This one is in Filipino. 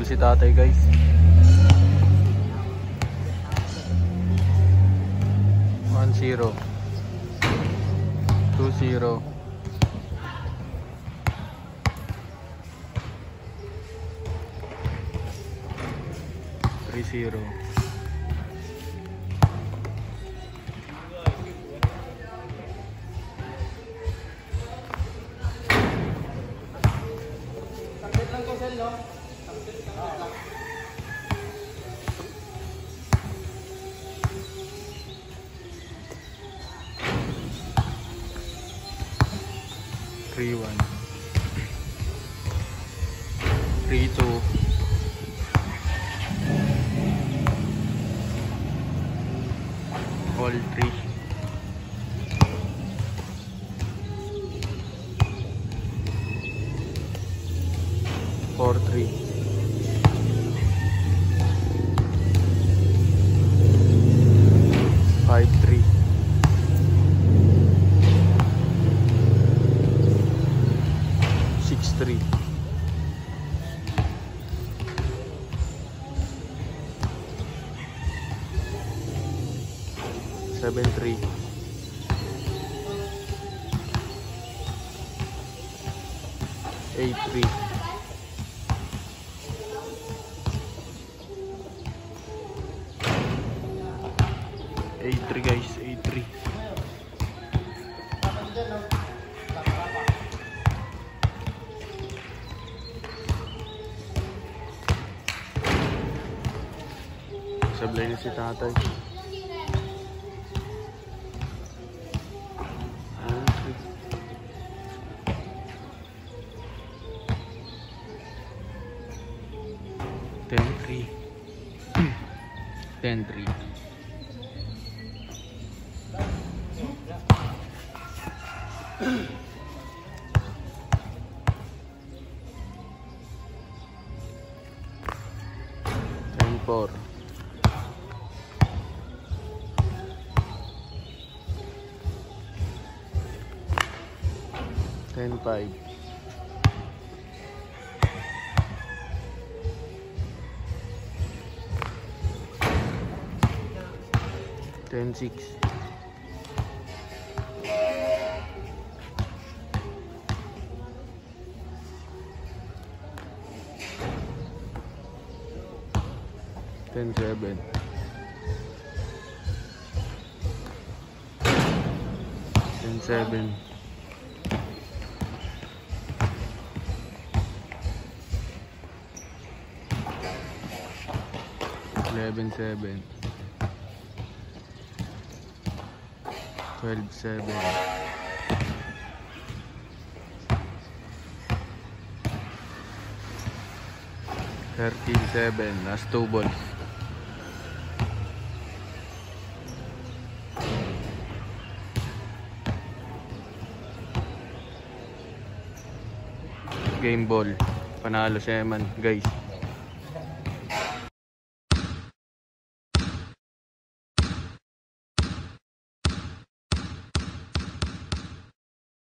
Panalo si tatay, guys. 1-0. 2-0. 3-0. 3-1. 3-2. 3. 4-3. 5-3. 6-3. 7-3. 8-3. 8-3, guys. 8-3. Sablay na si tatay. 10-3. 10-3. 10-4. 10-5. 10-6. 10-7. 10-7. 11-7. 12-7. 13-7. Last 2 balls. Game ball. Panalo si Eman, guys.